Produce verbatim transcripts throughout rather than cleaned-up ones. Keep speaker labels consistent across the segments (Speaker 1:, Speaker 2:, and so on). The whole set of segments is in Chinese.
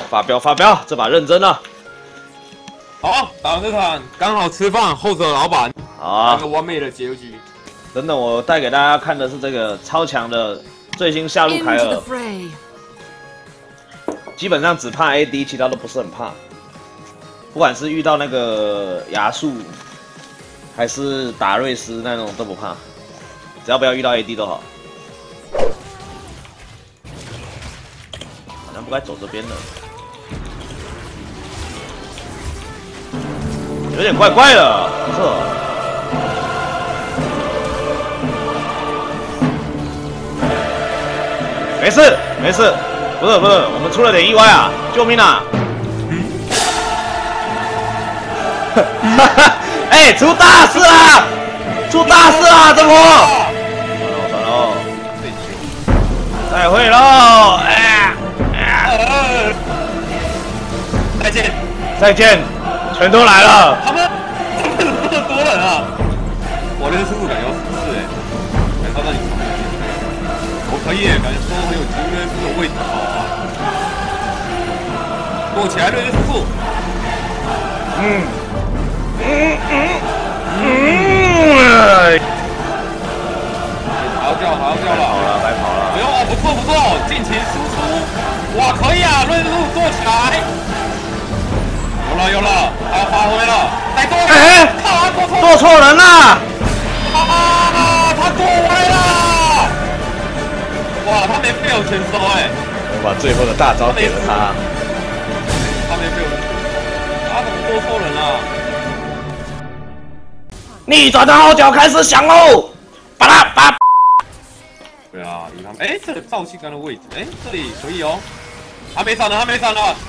Speaker 1: 发飙发飙，这把认真了。
Speaker 2: 好，打完这场刚好吃饭，后者老板，
Speaker 1: 好啊，
Speaker 2: 一个完美的结局。
Speaker 1: 等等，我带给大家看的是这个超强的最新下路凯尔，基本上只怕 A D， 其他都不是很怕。不管是遇到那个亚树，还是打瑞斯那种都不怕，只要不要遇到 A D 都好。好像不该走这边的。 有点怪怪的，不错。没事没事，不是不是，我们出了点意外啊！救命啊！哎、欸，出大事啦！出大事啦！这波！算了算了，再会喽！哎、欸，
Speaker 2: 再见
Speaker 1: 再见。 全都来了！
Speaker 2: 他们怎么这么多人啊？我连叔叔感觉要死四哎，感觉到你我可以耶，感觉说很有机会，这个位置好啊！躲起来，瑞瑞叔叔。嗯嗯嗯嗯。好叫好叫了，
Speaker 1: 跑了，该跑了。
Speaker 2: 哎呦，不错不错，尽情输出！哇，可以啊，瑞瑞叔叔做起来！ 有了有了，他要发挥了，再多！哎、欸，他做错，
Speaker 1: 做错人了！
Speaker 2: 啊，他过歪了！哇，他没被我全收哎！
Speaker 1: 我把最后的大招给了他。
Speaker 2: 他没被我，他怎么做错人了？
Speaker 1: 逆转的号角开始响喽！巴拉巴。
Speaker 2: 对啊，你看，哎，这里造气杆的位置，哎，这里可以哦。他没闪了，他没闪了。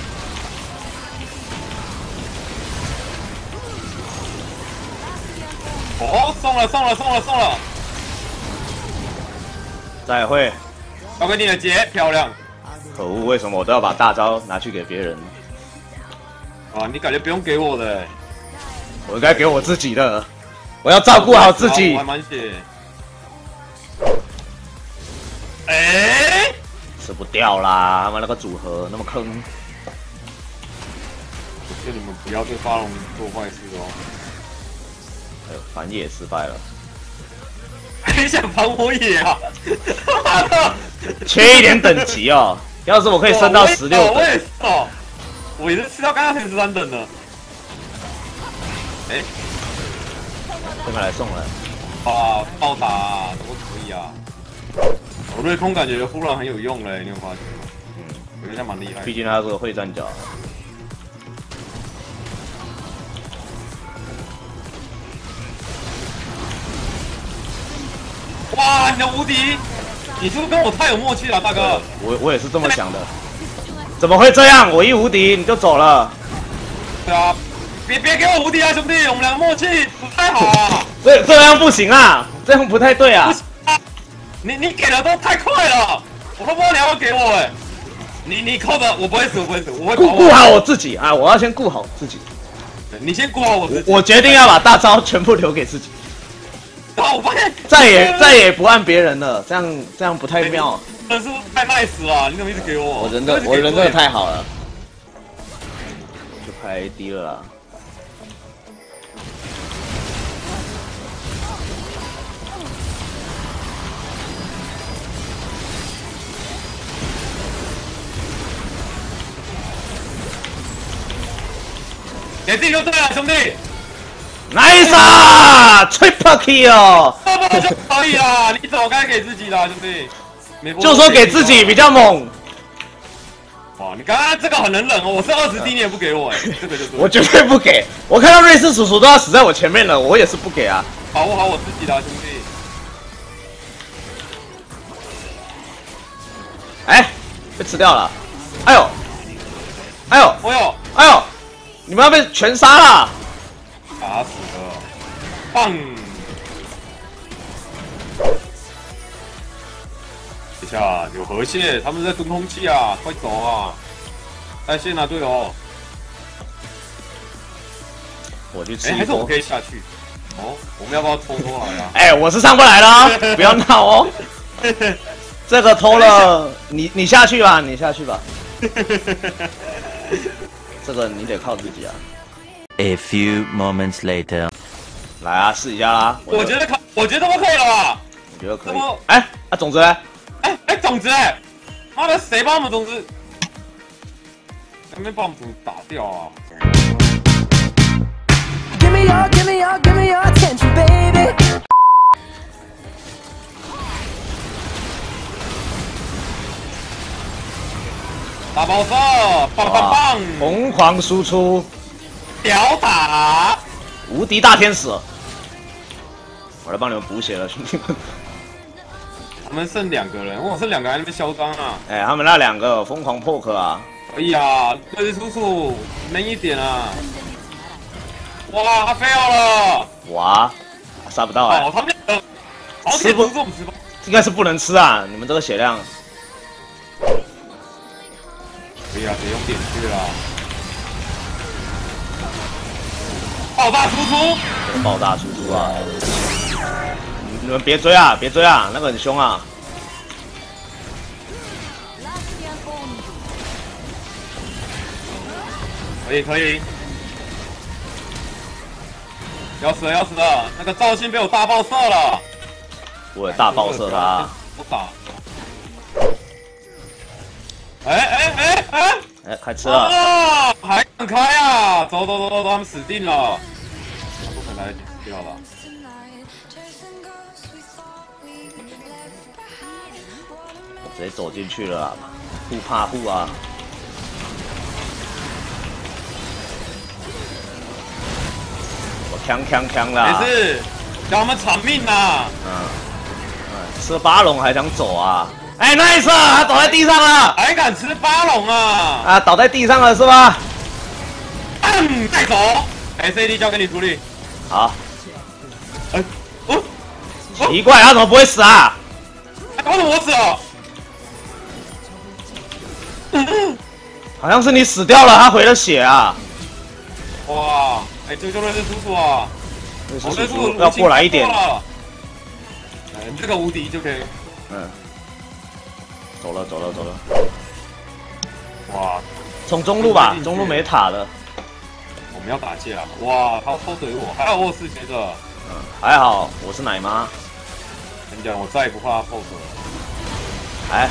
Speaker 2: 哦，送了送了送了送了！
Speaker 1: 再会，
Speaker 2: 交给你的杰，漂亮。
Speaker 1: 可恶，为什么我都要把大招拿去给别人？
Speaker 2: 啊，你感觉不用给我的、欸，
Speaker 1: 我应该给我自己的，我要照顾好自己。
Speaker 2: 我还蛮血。哎、欸，
Speaker 1: 吃不掉啦！他们那个组合那么坑。
Speaker 2: 我劝你们不要对发龙做坏事哦。
Speaker 1: 哎呦，反野失败了，
Speaker 2: 还想反我野啊！
Speaker 1: 缺一点等级哦。要是我可以升到十六等，
Speaker 2: 我也是哦，我也是吃到刚刚才十三等的。哎、欸，
Speaker 1: 送来送来，
Speaker 2: 啊，暴打、啊、怎么可以啊？我瑞空感觉忽然很有用嘞，你有发现吗？嗯，我觉得他蛮厉害。
Speaker 1: 毕竟他是个会战角。
Speaker 2: 哇，你的无敌！你是不是跟我太有默契了，大哥？
Speaker 1: 我我也是这么想的。怎么会这样？我一无敌你就走了？
Speaker 2: 对啊，别别给我无敌啊，兄弟！我们两个默契不太好啊。
Speaker 1: 这这样不行啊，这样不太对啊。
Speaker 2: 啊你你给的都太快了，我都不知道你要不要给我哎、欸。你你扣的，我不会死，我不会死，我会
Speaker 1: 顾顾好我自己啊！我要先顾好自己。
Speaker 2: 你先顾好我自己。
Speaker 1: 我决定要把大招全部留给自己。
Speaker 2: 然后我发现
Speaker 1: 再也再也不按别人了，这样这样不太妙。
Speaker 2: 真是太 nice 了，你怎么一直给我？
Speaker 1: 我人的我人真的太好了，就拍 A D 了啦。
Speaker 2: 给自己就对了，兄弟。
Speaker 1: Nice 啊 ，Triple Kill！
Speaker 2: 这么就可以啦，你怎么该给自己啦，兄弟？
Speaker 1: 就说给自己比较猛。
Speaker 2: 哇，你刚刚这个很能忍哦，我是二十 D 你也不给我哎，这个就是。
Speaker 1: 我绝对不给，我看到瑞士叔叔都要死在我前面了，我也是不给啊。
Speaker 2: 保护好我自己啦，兄弟。
Speaker 1: 哎，被吃掉了！哎呦，哎呦，
Speaker 2: 哎呦，
Speaker 1: 哎呦，你们要被全杀了！
Speaker 2: 打死了，棒！等一下有河蟹，他们在蹲空气啊，快走啊！带线啊，队友。
Speaker 1: 我去吃
Speaker 2: 哎、
Speaker 1: 一波。
Speaker 2: 还是我可以下去？哦，我们要不要偷偷来啊？
Speaker 1: 哎、我是上不来了，不要闹哦。这个偷了，你你下去吧，你下去吧。 这个你得靠自己啊。
Speaker 3: A few moments later，
Speaker 1: 来啊，试一下啦。
Speaker 2: 我觉得可，我觉得我可以了吧？
Speaker 1: 我觉得可以
Speaker 2: 怎么。
Speaker 1: 哎，啊，种子呢？
Speaker 2: 哎哎，种子哎！妈的，谁把我们种子？还没把我们种子打掉啊！
Speaker 4: Give me your, give me your, give me your attention, baby.
Speaker 2: 大爆射，棒棒棒！
Speaker 1: 疯狂输出，
Speaker 2: 屌打！
Speaker 1: 无敌大天使。我来帮你们补血了，兄弟们。
Speaker 2: 他们剩两个人，哇，剩两个还在那边嚣张啊！
Speaker 1: 哎，他们那两个疯狂破壳啊！
Speaker 2: 哎呀，这位叔叔慢一点啊！哇，他 fail 了！
Speaker 1: 哇，杀不到哎、
Speaker 2: 哦，他们两个，好
Speaker 1: 吃不
Speaker 2: 吃不吃不？
Speaker 1: 应该是不能吃啊！你们这个血量。
Speaker 2: 可以啊，直接用点去啦！爆炸输出！
Speaker 1: 爆炸输出啊！你们别追啊，别追啊，那个很凶啊！
Speaker 2: 可以可以，要死了要死了！那个赵信被我大爆射了！
Speaker 1: 我大爆射他！
Speaker 2: 我打！哎哎哎哎！
Speaker 1: 哎，开吃了！
Speaker 2: 啊，还敢开啊！走走走走走，他们死定了！不可能来得及死掉了。
Speaker 1: 直接走进去了啦，不怕护啊！我锵锵锵啦！
Speaker 2: 没事，叫他们偿命啊！
Speaker 1: 嗯，嗯，吃巴龙还想走啊？哎 ，nice 啊，他倒在地上了！
Speaker 2: 还敢吃巴龙啊？
Speaker 1: 啊，倒在地上了是吧？
Speaker 2: 嗯，带走 ，S A D 交给你处理。
Speaker 1: 好，
Speaker 2: 哎，哦，
Speaker 1: 奇怪，他怎么不会死啊？
Speaker 2: 哎，为什么我死了？
Speaker 1: 好像是你死掉了，他回了血啊！
Speaker 2: 哇，哎，这个就瑞士叔叔啊！
Speaker 1: 瑞士
Speaker 2: 我瑞士
Speaker 1: 叔叔要过来一点。
Speaker 2: 哎，这个无敌就可以。
Speaker 1: 嗯，走了走了走了，
Speaker 2: 哇，
Speaker 1: 从中路吧，中路没塔的。
Speaker 2: 我们要打架！哇，他偷怼我，还好我有四血者。
Speaker 1: 嗯，还好我是奶妈。
Speaker 2: 跟你讲，我再也不怕他偷手了。
Speaker 1: 哎，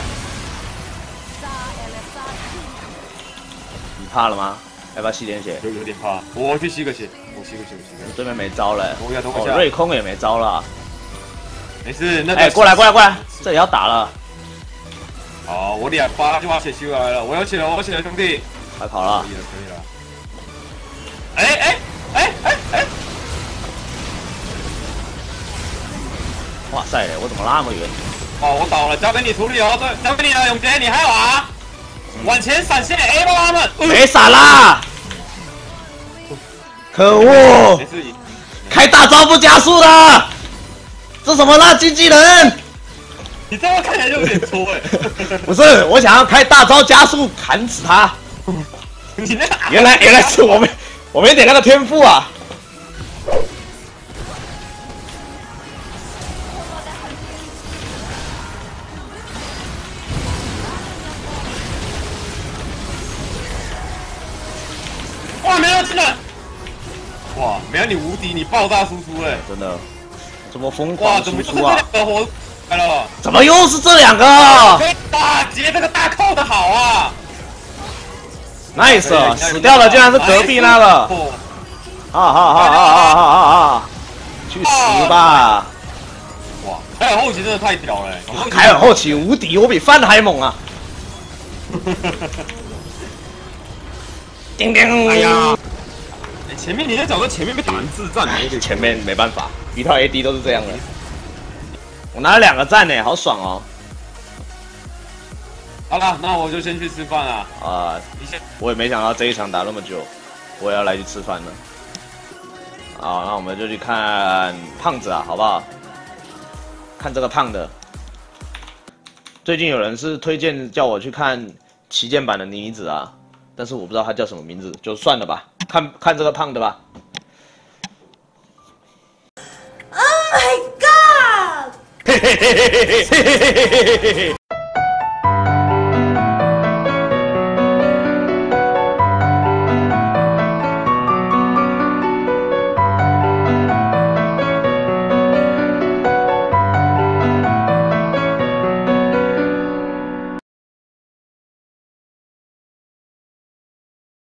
Speaker 1: 你怕了吗？要不要吸点血？
Speaker 2: 有有点怕，我去吸个血，我吸个血，我吸个血。
Speaker 1: 对面没招了、欸，
Speaker 2: 等一下，等一
Speaker 1: 哦，
Speaker 2: 下。
Speaker 1: 瑞空也没招了。
Speaker 2: 没事，那个。
Speaker 1: 哎、欸，过来过来过来，这里要打了。
Speaker 2: 好，我两发就把血吸回来了，我有血了，我有血了，兄弟。
Speaker 1: 快跑了！
Speaker 2: 可以了，可以了。哎哎哎哎哎！
Speaker 1: 哇塞，我怎么那么远？
Speaker 2: 哦，我倒了，交给你处理哦，对，交给你了，永杰，你还有啊？往前闪现 A 吧他们。
Speaker 1: 没闪啦！可恶！
Speaker 2: 没事，
Speaker 1: 开大招不加速的，这什么烂经纪人？
Speaker 2: 你这样看起来就有点搓哎。
Speaker 1: 不是，我想要开大招加速砍死他。
Speaker 2: 你那个
Speaker 1: 原来原来是我们我没点那个天赋啊！
Speaker 2: 哇，没有进来！哇，没有你无敌，你爆炸输出嘞！
Speaker 1: 真的，这么疯
Speaker 2: 哇，
Speaker 1: 狂
Speaker 2: 怎么
Speaker 1: 输出啊？
Speaker 2: 又是这两个活来了？
Speaker 1: 怎么又是这两个
Speaker 2: 可以打劫这个大扣的好啊
Speaker 1: ？Nice， 死掉了竟然是隔壁那个！啊哈哈哈哈哈哈！去死吧！
Speaker 2: 哇，凯尔后期真的太屌了、欸！
Speaker 1: 凯尔后期无敌，我比范还猛啊！叮叮！
Speaker 2: 哎呀，欸、前面你在角度前面被打成智障，你
Speaker 1: 前面没办法，一套 A D 都是这样的。我拿了两个赞呢，好爽哦！
Speaker 2: 好了，那我就先去吃饭了。
Speaker 1: 啊，
Speaker 2: 你先，
Speaker 1: 我也没想到这一场打那么久，我也要来去吃饭了。好，那我们就去看胖子啊，好不好？看这个胖的。最近有人是推荐叫我去看旗舰版的妮子啊，但是我不知道他叫什么名字，就算了吧。看看这个胖的吧。
Speaker 4: Oh my god！
Speaker 1: 嘿嘿嘿嘿嘿嘿嘿嘿嘿嘿。